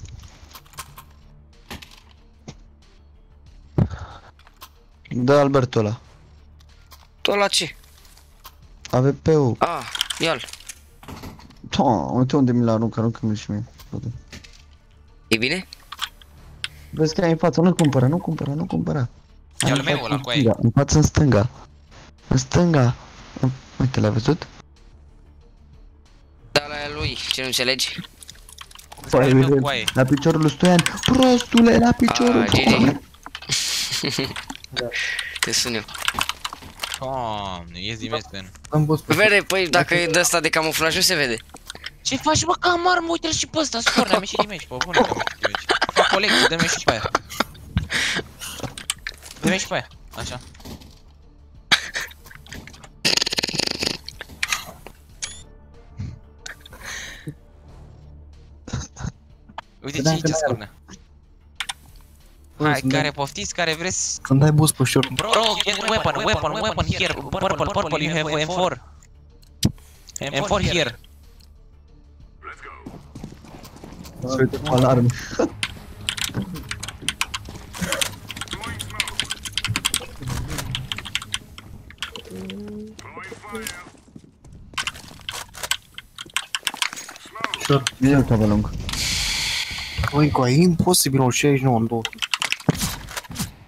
Speaker 2: Da, Alberto ăla.
Speaker 1: Tu la ce?
Speaker 2: AVP-ul.
Speaker 1: Ia-l.
Speaker 2: Uite unde mi l-a aruncat și mie.
Speaker 1: E bine?
Speaker 2: Vezi că ai în față, nu cumpăra.
Speaker 3: Ia-l meu ăla cu aia.
Speaker 2: În față, în stânga. Uite, l-ai văzut?
Speaker 1: Da, la lui, ce nu înțelegi?
Speaker 2: La piciorul lui Stoian. Prostule, la piciorul.
Speaker 1: GG. Te sun eu.
Speaker 3: Doamne, ies din Western.
Speaker 1: Vede, păi dacă e de asta de camuflaj nu se vede.
Speaker 3: Ce faci, mă, camar, mă, uite-l și pe ăsta, Scornea, am ieșit din meci, pe bune că am ieșit din meci. Fac colecție, dă-mi și pe aia. Dă-mi și pe aia, așa. Uite ce aici, Scornea. Hai, care poftiți, care vreți?
Speaker 4: Când dai boost pe short.
Speaker 3: Bro, get weapon here, purple, you have M4. M4 here.
Speaker 2: Se uite pe alarme. Bine uita pe lung.
Speaker 4: Băi, e imposibil, 69 în 2.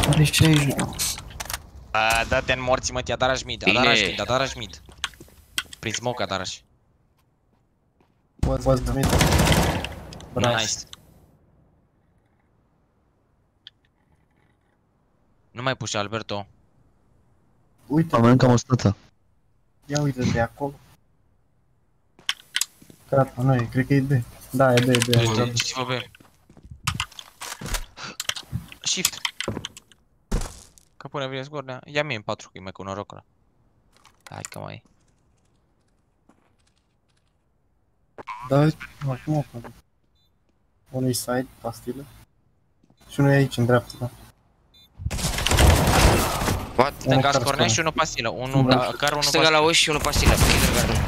Speaker 5: Are 60.
Speaker 3: Da-te în morții, mă, Adaraș mid, Adaraș mid, Adaraș mid. Prin smoke, Adaraș.
Speaker 4: Was the mid.
Speaker 3: Nice. Nu mai puși Alberto.
Speaker 4: Uite,
Speaker 2: Am mâncat mustăța.
Speaker 4: ia uite de acolo. Gata, nu e, cred că e B. Da, e B, e B.
Speaker 3: Ce-ți B? Shift. Că pune vine scornea. Ia mie în 4 că e mai cu noroc ăla. Hai că mai e.
Speaker 4: Da, acum acum. Unul e side, pastilă. Și unul e aici, în dreapta, da.
Speaker 1: What?
Speaker 3: Stânga scornea și unul pastilă. Unul car, unul
Speaker 1: Stânga la
Speaker 3: pastilă.
Speaker 1: uși și unul pastilă. Kindergarten.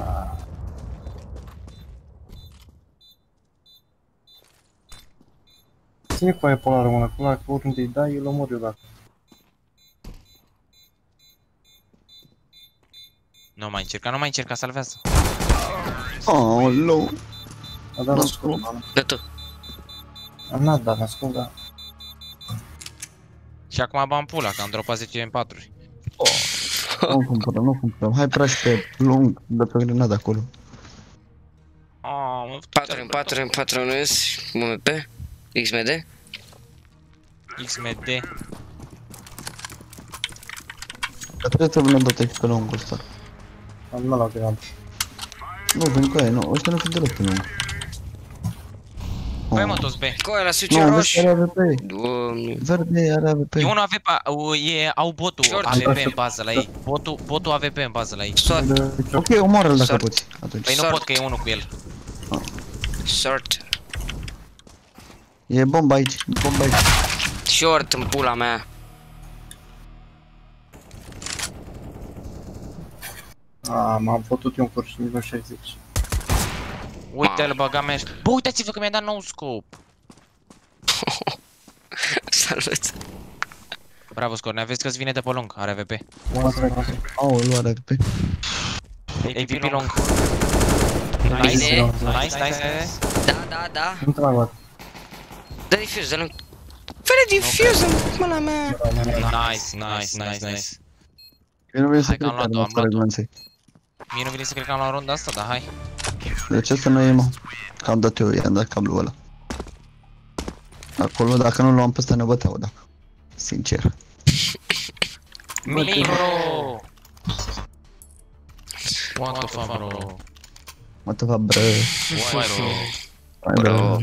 Speaker 4: Ține cu aia polară mână, cu ăla, că oriunde îi dai, îl omor eu dacă.
Speaker 3: Nu mai încerca, nu mai încerca, salvează.
Speaker 2: Oh, low.
Speaker 4: A dat la scul,
Speaker 1: Dă tu.
Speaker 4: n-a dat la scul, da.
Speaker 3: Și acum bam pula, că am dropat 10 M4-uri.
Speaker 2: Nu cumpărăm, nu cumpărăm. Hai prași pe lung, dă pe grenada acolo.
Speaker 1: 4 în 4 în 4 în US, MP, XMD.
Speaker 3: XMD.
Speaker 2: Dar trebuie să vină date pe lungul ăsta.
Speaker 4: Am dat la grenadă.
Speaker 2: Nu, vin cu aia, nu, ăștia nu fi deloc pe lung.
Speaker 3: Băi mă, toți B.
Speaker 1: Coi la switch
Speaker 2: Nu,
Speaker 1: în
Speaker 2: vezi
Speaker 1: roșu.
Speaker 2: are AVP.
Speaker 1: Doamne.
Speaker 2: Verde are AVP.
Speaker 3: E unul AVP, au botul
Speaker 1: Short.
Speaker 3: AVP în bază la ei. Botul AVP în bază la ei.
Speaker 1: Sort.
Speaker 2: Ok, omoară-l dacă
Speaker 1: Sort.
Speaker 2: poți, atunci.
Speaker 3: Păi nu pot că e unul cu el.
Speaker 1: Sort.
Speaker 2: E bomba aici, bomba aici.
Speaker 1: Short în pula mea.
Speaker 4: M-am făcut eu un curs și minus 60.
Speaker 3: Uite-l, băga mea. Bă, uitați-vă că mi-a dat nou scop.
Speaker 1: Salut.
Speaker 3: Bravo, Scornea, vezi că-ți vine de pe lung, are AVP.
Speaker 2: Aoleu, are AVP.
Speaker 3: AVP lung.
Speaker 1: Bine.
Speaker 3: Nice.
Speaker 1: Da.
Speaker 4: Nu trag,
Speaker 1: Dă diffuse, dă lung. Fere diffuse în pula mea.
Speaker 3: Nice.
Speaker 2: Eu nu vreau să
Speaker 3: Hai că
Speaker 2: cred
Speaker 3: am
Speaker 2: că
Speaker 3: luat-o,
Speaker 2: am
Speaker 3: am
Speaker 2: asta reglanței.
Speaker 3: Mie nu vine să cred că am luat runda asta, dar hai.
Speaker 2: De ce să nu e, mă? Că am dat eu, i-am dat cablul ăla. Acolo, dacă nu luam pe ăsta, ne băteau, dacă. Sincer.
Speaker 3: Bro! What the fuck, bro?
Speaker 2: Mă te va bră.
Speaker 3: Why, bro?
Speaker 2: Hai, bro.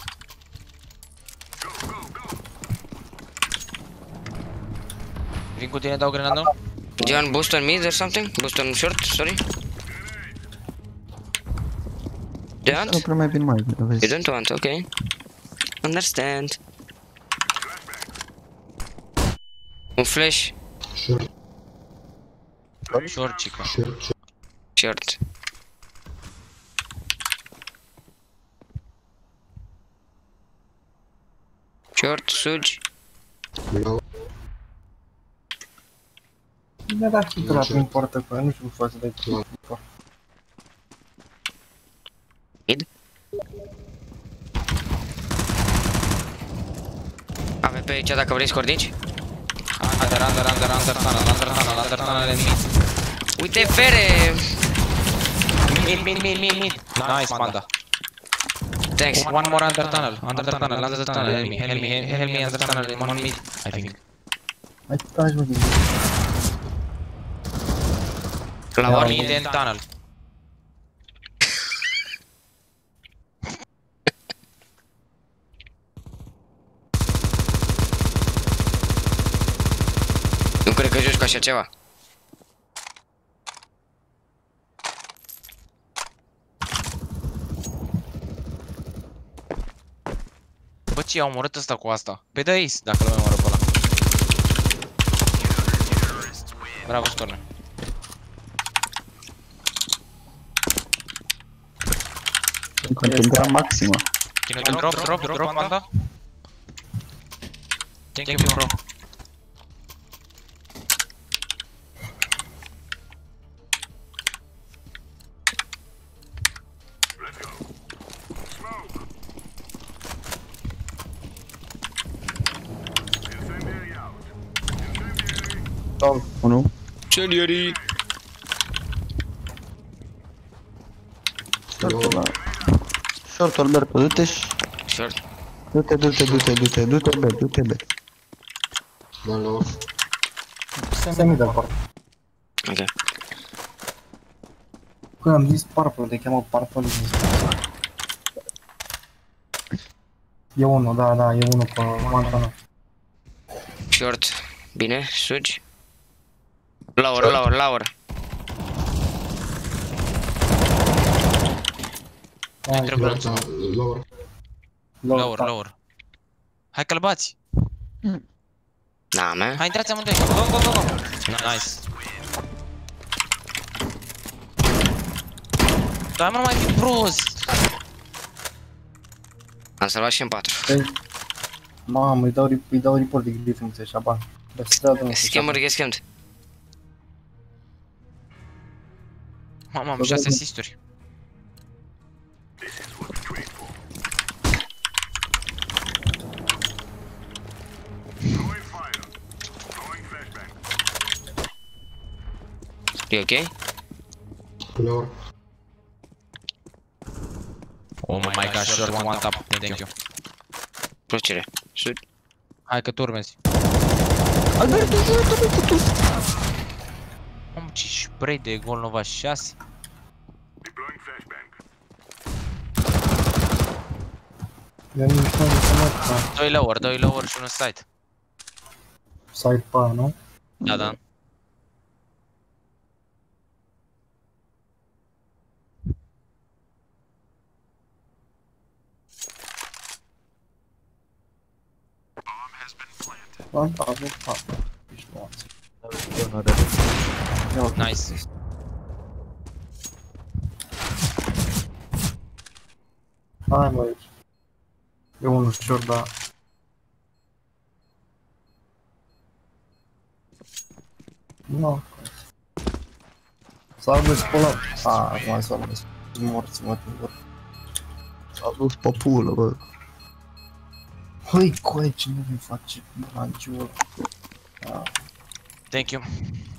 Speaker 3: Vin cu tine, dau grenadă?
Speaker 1: Do you want boost on mid or something? Boost on short, sorry. Do you
Speaker 2: Nu
Speaker 1: want?
Speaker 2: prea mai vin mai, vezi.
Speaker 1: You don't want, okay. Understand. Un flash.
Speaker 3: Short, chica.
Speaker 1: Short. Short, sugi.
Speaker 4: Mi-a dat hit ăla prin poartă cu aia, nu știu cum faci să dai cu poartă.
Speaker 1: Mid. AVP aici dacă vrei scornici.
Speaker 3: Under tunnel and mid.
Speaker 1: Uite fere!
Speaker 3: Mid. Nice, panda.
Speaker 1: Thanks.
Speaker 3: One more under tunnel, help me under tunnel, one mid, I think.
Speaker 4: Hai, taci, mă, din
Speaker 1: La
Speaker 3: One
Speaker 1: one
Speaker 3: mid and tunnel.
Speaker 1: Nu cred că joci cu așa ceva.
Speaker 3: Bă, ce i-a omorât ăsta cu asta? Pe dă ace, dacă l-am omorât pe ăla. Bravo, Scorne.
Speaker 2: Concentra maximă.
Speaker 3: Can you drop, panda? Thank you, bro.
Speaker 2: Unu.
Speaker 1: Celierii.
Speaker 2: Short, Alberto, du-te și...
Speaker 1: Short.
Speaker 2: Du-te, B.
Speaker 6: One lower.
Speaker 4: Semi de acord.
Speaker 1: Ok.
Speaker 4: Când am zis Purple, te cheamă Purple. E unul, da, e unul pe Montana.
Speaker 1: Short. Bine, sugi. Lower.
Speaker 3: Intră bronțul.
Speaker 6: Lower.
Speaker 3: Lower. Hai că-l bați.
Speaker 1: Da, man.
Speaker 3: Hai, intrați amândoi. Go. Nice. Dar mă, nu mai fi prost.
Speaker 1: Am salvat și în 4.
Speaker 4: Mamă, îi dau report de Griffin, ți-e Șaban.
Speaker 1: Scammed.
Speaker 3: Mamă, am 6 assisturi.
Speaker 1: E ok?
Speaker 6: Lower.
Speaker 3: Oh my god, short, one tap, thank you.
Speaker 1: Plăcere. Sugi.
Speaker 3: Hai că tu urmezi.
Speaker 2: Alberto, tu!
Speaker 3: Mamă, ce spray de gol Nova 6.
Speaker 4: Eu nici nu înțeleg.
Speaker 3: 2 lower și 1 side.
Speaker 4: Side pa, nu?
Speaker 3: Da. Nice.
Speaker 4: Hai mă aici. E unul short, da. Nu. S-a spălat. Acum s-a dus. Morți, mă, tingur.
Speaker 2: S-a dus pe pulă, bă.
Speaker 4: Hăi, coaie, ce nu-mi face branciul ăla.
Speaker 3: Thank you.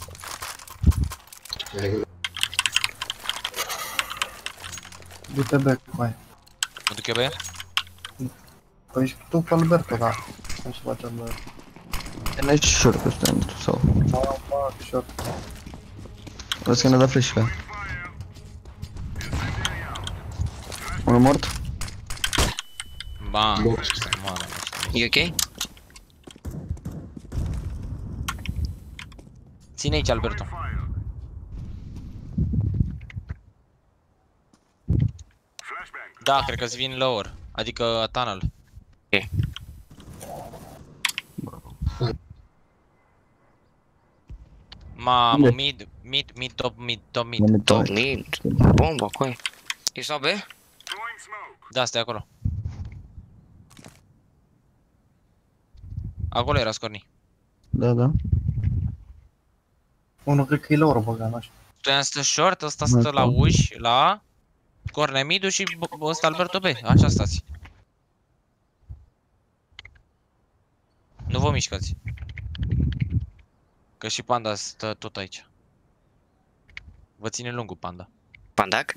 Speaker 4: Du-te back, coaie.
Speaker 3: Mă duc eu pe ea?
Speaker 4: Păi ești tu pe Alberto, da. Cum se face Alberto?
Speaker 2: N-ai și short ăsta, nu tu, sau...
Speaker 4: Mamă, short.
Speaker 2: Vreau că ne da flash pe ea. Unul mort?
Speaker 3: Bam.
Speaker 1: E ok?
Speaker 3: Ține aici, Alberto. Da, cred că-ți vin lower. Adică tunnel.
Speaker 1: Ok.
Speaker 3: Mamă, mid, top.
Speaker 1: Top mid. Bomba, coi. E sau B?
Speaker 3: Da, stai acolo. Acolo era Scorni.
Speaker 2: Da.
Speaker 4: Unul cred că e lower băga, nu știu.
Speaker 3: Tu stă short, ăsta stă la uși, la corne midu și ăsta Alberto B. Așa stați. Nu vă mișcați. Că și Panda stă tot aici. Vă ține lungul Panda.
Speaker 1: Pandac?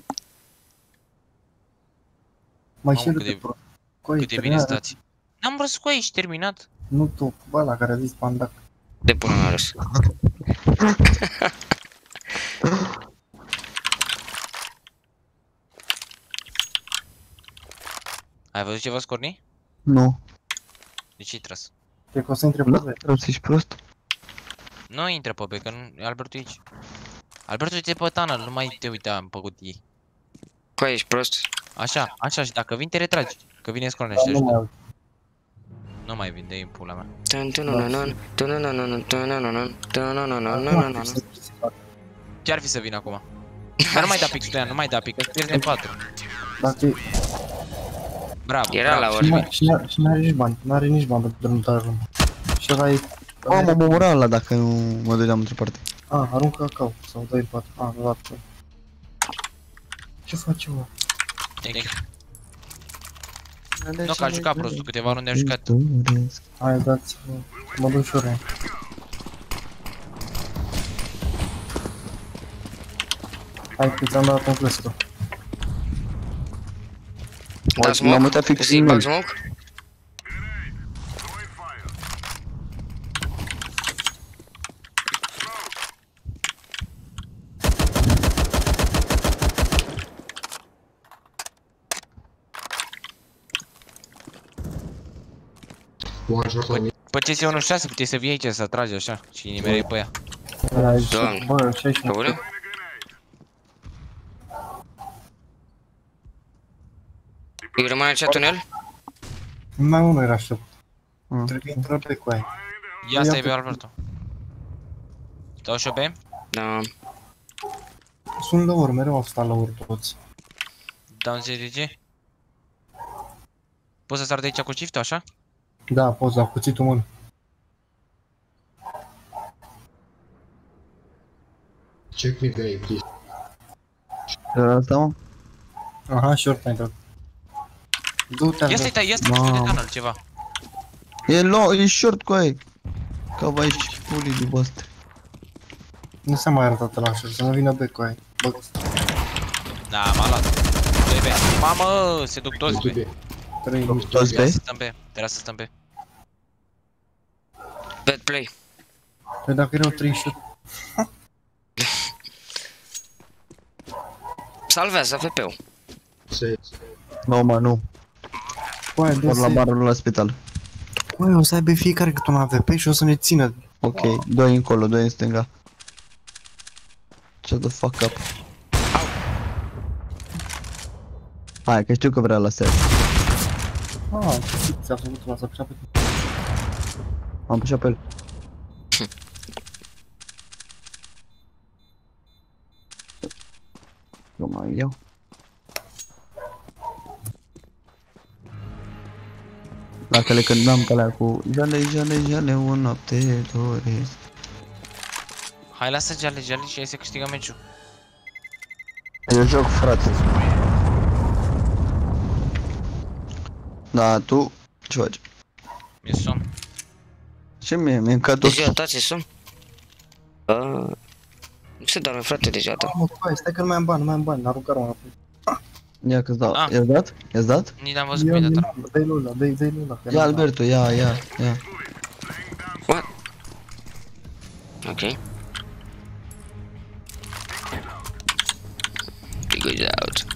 Speaker 4: Mai
Speaker 3: Mamă,
Speaker 4: și
Speaker 3: cât de bine stați. N-am vrut cu aici, terminat.
Speaker 4: Nu tu, bă, ăla care a zis Pandac.
Speaker 1: De până la râs.
Speaker 3: Ai văzut ceva, Scorni?
Speaker 2: Nu.
Speaker 3: De ce-i tras?
Speaker 4: Cred că o să intre pe
Speaker 2: Da,
Speaker 4: B.
Speaker 2: trebuie să ești prost.
Speaker 3: Nu intră pe B, că nu, Alberto e aici. Alberto uite pe tunnel, nu mai te uita pe cutii.
Speaker 1: Coi, ești prost?
Speaker 3: Așa, și dacă vin te retragi. Că vine Scorni
Speaker 4: Dar
Speaker 3: și te
Speaker 4: nu mai
Speaker 3: ajută.
Speaker 4: au.
Speaker 3: Nu mai vin, de-i pula mea. Ce-ar fi să vină acum? Dar nu mai da pic, Stoian, nu mai da pic, că pierdem 4.
Speaker 4: Dacă
Speaker 3: Bravo,
Speaker 1: Era la
Speaker 3: bravo.
Speaker 1: ori.
Speaker 4: și n-are nici bani, n-are nici bani pentru următoarea rundă. Și ăla e...
Speaker 2: Mă omora ăla dacă nu mă dădeam într-o parte.
Speaker 4: Aruncă cacao sau dai 4. Nu. Ce faci, mă?
Speaker 3: Thank you. Nu, că a jucat prostul, câteva runde a jucat.
Speaker 4: Hai, dați-mă. Mă duc și ori. Hai că ți-am dat un cluster.
Speaker 1: Da,
Speaker 2: M-am
Speaker 1: smoke?
Speaker 2: uitat fix
Speaker 1: Zi,
Speaker 2: în
Speaker 1: bag
Speaker 2: el.
Speaker 1: smoke?
Speaker 6: One shot on me.
Speaker 3: Pe CS1-6 puteai să vii aici să tragi așa și nimerei pe ea.
Speaker 1: Doamne.
Speaker 4: Bă, 16.
Speaker 1: Pe bune? Eu rămâne aici tunel?
Speaker 4: Mai unul era aștept.
Speaker 2: Mm.
Speaker 4: Trebuie să intră pe coaie.
Speaker 3: Ia stai pe Alberto. Dau și-o pe?
Speaker 1: Da.
Speaker 4: Sunt lăuri, mereu au stat lăuri toți.
Speaker 3: Dau un ZDG. Poți să sar de aici cu shift-ul așa?
Speaker 4: Da, poți, da, cuțitul în mână.
Speaker 6: Check me gay, please.
Speaker 2: Era asta, mă?
Speaker 4: Aha, short a intrat. Du-te,
Speaker 3: Ia stai, ia stai, de tunnel ceva.
Speaker 2: E low, e short cu aia. Că vai și pulii de voastre.
Speaker 4: Nu se mai arătat la așa, să nu vină pe coaie. Bă,
Speaker 3: Da, m-a luat. 2B. Mamă, se duc toți B.
Speaker 4: 3
Speaker 2: Toți
Speaker 3: Trebuie
Speaker 2: pe?
Speaker 3: să stăm B. Trebuie să stăm B.
Speaker 1: Bad play.
Speaker 4: Păi dacă erau 3 shot.
Speaker 1: Salvează FP-ul.
Speaker 6: Say.
Speaker 2: Nu, mă, nu.
Speaker 4: Coaie, de
Speaker 2: Doar la
Speaker 4: se...
Speaker 2: barul la spital.
Speaker 4: Coaie, o să aibă fiecare cât un AVP și o să ne țină.
Speaker 2: Ok, 2 încolo, 2 în stânga. Shut the fuck up. Hai, că știu că vrea la set.
Speaker 4: Ah, ți-a făcut la să pe tine.
Speaker 2: Am pușat pe el. Eu mai iau. Dacă le cântăm pe alea cu jale, jale, jale, o noapte doresc.
Speaker 3: Hai, lasă jale și hai să câștigăm meciul.
Speaker 2: Eu joc, frate. Da, tu ce faci?
Speaker 3: Mi-e somn.
Speaker 2: Ce mi-e încă tot.
Speaker 1: Deja ta ți somn? Nu se doarme, frate, deja ta.
Speaker 4: Mă, coaie, stai că nu mai am bani, nu mai am bani, n-aruncă arma înapoi.
Speaker 2: Ia că-ți dau.
Speaker 3: Ah.
Speaker 2: I-ați dat? I-ați dat?
Speaker 3: Nici n-am văzut cum e dat arma.
Speaker 4: Dă-i lula, dă-i lula.
Speaker 2: Ia, Alberto, ia.
Speaker 1: What? Ok. He goes out.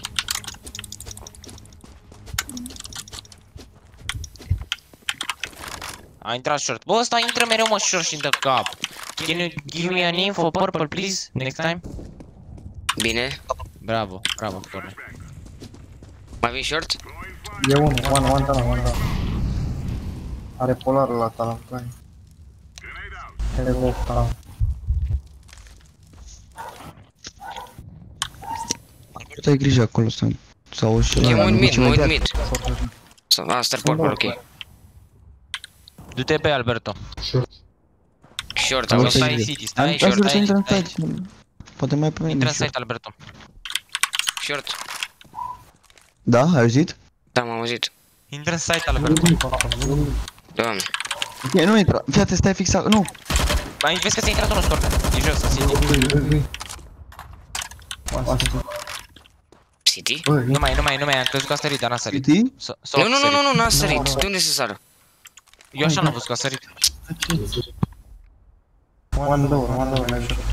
Speaker 3: A intrat short. Bă, ăsta intră mereu mă short și-mi dă cap. Can you give me an info purple, please? Next time?
Speaker 1: Bine.
Speaker 3: Bravo, bravo, Corne.
Speaker 1: Mai vin short?
Speaker 4: E unul, one talent. Are polarul la talent, coaie. E loc talent.
Speaker 2: Alberto, ai grijă acolo să auzi și
Speaker 1: E
Speaker 2: ăla.
Speaker 1: mult mid,
Speaker 2: Ce
Speaker 1: mult
Speaker 2: mai
Speaker 1: mid. Star purple, ok.
Speaker 3: Du-te pe Alberto.
Speaker 6: Short.
Speaker 1: Short,
Speaker 3: Sau
Speaker 1: am
Speaker 3: stai în
Speaker 1: văzut.
Speaker 3: city, stai în
Speaker 2: Hai
Speaker 3: short,
Speaker 2: să intră în
Speaker 3: stai.
Speaker 2: site. Poate mai pe mine.
Speaker 3: Intră în site, Alberto.
Speaker 1: Short.
Speaker 2: Da, ai auzit?
Speaker 1: Da, m-am auzit.
Speaker 3: Intră în site, Alberto.
Speaker 1: Doamne.
Speaker 2: Ok, nu intra. Fiate, stai fixat. Nu.
Speaker 3: Mai vezi că ți-a intrat unul Corne. E jos, în city.
Speaker 1: City?
Speaker 3: Nu mai, am crezut că a sărit, dar n-a sărit.
Speaker 2: City?
Speaker 1: Nu, n-a sărit. De unde se sară?
Speaker 3: Eu așa n-am văzut că a sărit.
Speaker 4: One door, ne ajută.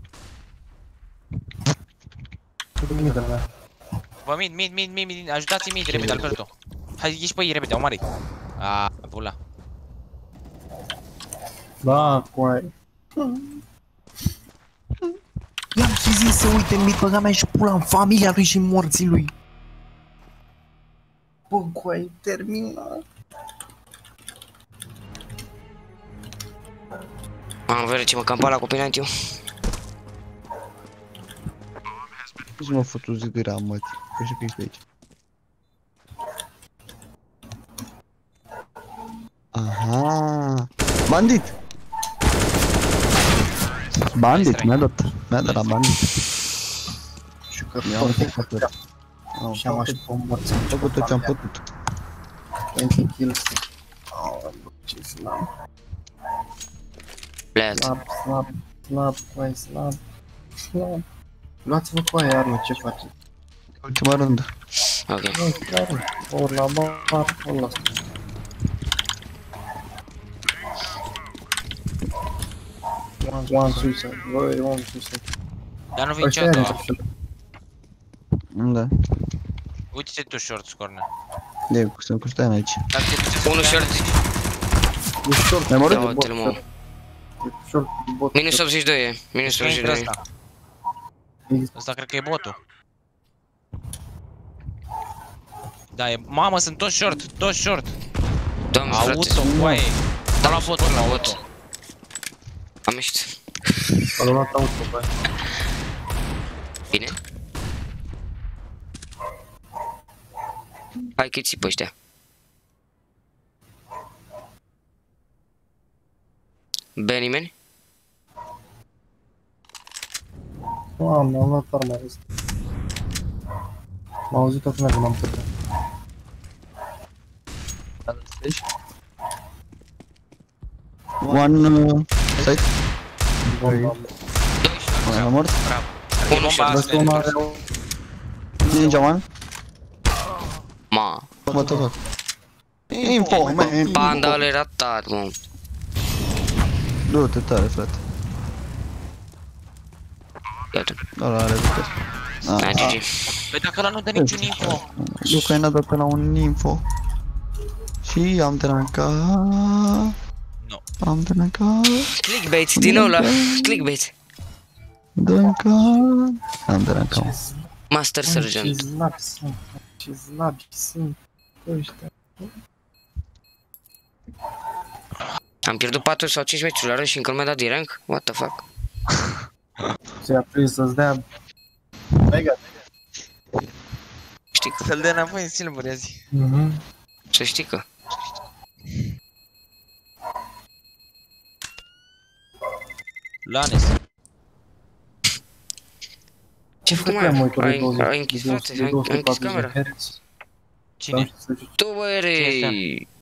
Speaker 3: Bă, mid, ajutați-mi mid, repede, Alberto. Hai, ieși pe ei, repede, omoară-i. Aaa, pula.
Speaker 4: Da, coaie.
Speaker 5: I-am și zis să uite în mid, băga mea și pula în familia lui și în morții lui.
Speaker 4: Bă, coaie, termina.
Speaker 1: Am văzut ce mă campa la copinat eu.
Speaker 2: Nu mă fătu zgâra, mă. Că și că ești aici. Aha. Bandit! Bandit, mi-a dat la bandit.
Speaker 4: Și că
Speaker 2: Mi-am făcut.
Speaker 4: și am așa pe morți.
Speaker 2: Am făcut tot ce am putut.
Speaker 4: 20 kills. Aoleu, ce slab.
Speaker 1: Bled.
Speaker 4: Slab, coaie, slab. Luați-vă cu aia armă, ce faceți?
Speaker 2: Ultima rundă.
Speaker 1: Ok.
Speaker 4: Nu, chiar, ori la bar, ori la asta. One suicide, băi, one suicide.
Speaker 3: Dar nu vin
Speaker 4: Ăștia
Speaker 3: niciodată.
Speaker 4: are între
Speaker 2: Da.
Speaker 3: Uite-te tu short, Scornea.
Speaker 2: Sunt cu Stan aici.
Speaker 3: Dar te duci să
Speaker 1: Unul
Speaker 3: stai-
Speaker 1: short.
Speaker 4: E short,
Speaker 2: Mi-ai murit?
Speaker 1: Ia uite-l, mă.
Speaker 4: e short, bot.
Speaker 1: Minus 82 e. Minus
Speaker 3: Cred că intră
Speaker 1: 82.
Speaker 3: ăsta. Ăsta cred că e botul. Da, e... Mamă, sunt toți short, toți short.
Speaker 1: Doamne, frate.
Speaker 3: Auto, coaie. Da, la bot, la bot.
Speaker 1: Am ieșit.
Speaker 4: A luat auto, băi.
Speaker 1: Bine. Hai că-i ții pe ăștia. Bine, nimeni?
Speaker 4: Doamne, am luat arma asta. M-a auzit toată lumea că m-am putut.
Speaker 2: One side.
Speaker 4: Băi,
Speaker 2: Am mort.
Speaker 1: Unul short.
Speaker 4: lăsă una are o...
Speaker 2: Ninja one.
Speaker 1: Ma.
Speaker 2: What the fuck? Info, man.
Speaker 1: Panda ăla era tat, mă.
Speaker 2: Du-te tare, frate.
Speaker 1: Iată.
Speaker 2: Ăla are viteză.
Speaker 1: Hai, GG.
Speaker 3: Păi dacă ăla nu dă niciun info.
Speaker 2: Luca ne-a dat pe la un info. Și am trancat.
Speaker 3: Nu.
Speaker 2: Am trancat.
Speaker 1: Clickbait, din nou la clickbait.
Speaker 2: Trancat. Am trancat.
Speaker 1: Master
Speaker 4: Ce
Speaker 1: Sergeant.
Speaker 4: znabi sunt, ce znabi sunt ăștia.
Speaker 1: Am pierdut 4 sau 5 meciuri la rând și încă nu mi-a dat de rank? What the fuck?
Speaker 4: Ți-a prins să-ți dea... Mega.
Speaker 1: Știi că,
Speaker 3: Să-l dea înapoi în silver, ia zi.
Speaker 1: să știi că.
Speaker 3: Lanes.
Speaker 1: Ce făcut, mă? Ai închis, frate, ai închis camera.
Speaker 3: Cine?
Speaker 1: Tu, bă,
Speaker 3: Cine
Speaker 1: erei...